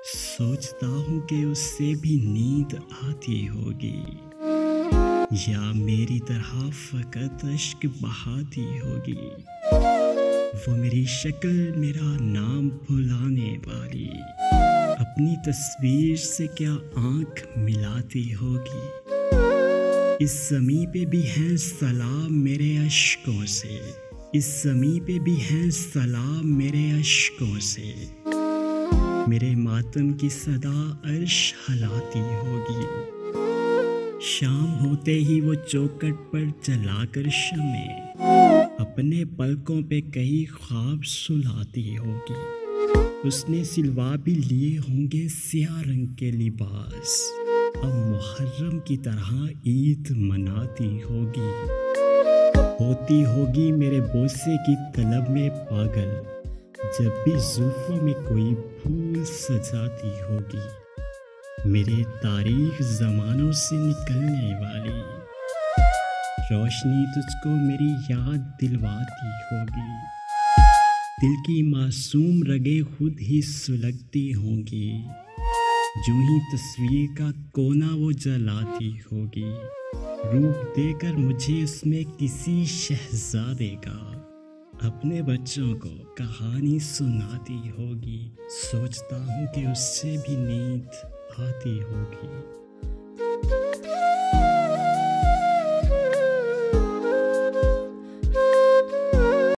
सोचता हूँ कि उससे भी नींद आती होगी, या मेरी तरह फकत अश्क बहाती होगी। वो मेरी शक्ल, मेरा नाम भुलाने वाली, अपनी तस्वीर से क्या आँख मिलाती होगी। इस ज़मीं पे भी हैं सलाम मेरे अश्कों से, इस ज़मीं पे भी हैं सलाम मेरे अश्कों से। मेरे मातम की सदा अर्श हिलाती होगी। शाम होते ही वो चौखट पर जलाकर शम्में अपने पलकों पे कई ख्वाब सुलाती होगी। उसने सिलवा भी लिए होंगे सियाह रंग के लिबास, अब मुहर्रम की तरह ईद मनाती होगी। होती होगी मेरे बोसे की तलब में पागल, जब भी जुल्फों में कोई फूल सजाती होगी। मेरे तारीख ज़मानों से निकलने वाली रोशनी तुझको मेरी याद दिलवाती होगी। दिल की मासूम रगे खुद ही सुलगती होंगी, जो ही तस्वीर का कोना वो जलाती होगी। रूप देकर मुझे उसमें किसी शहजादे का अपने बच्चों को कहानी सुनाती होगी। सोचता हूँ कि उससे भी नींद आती होगी।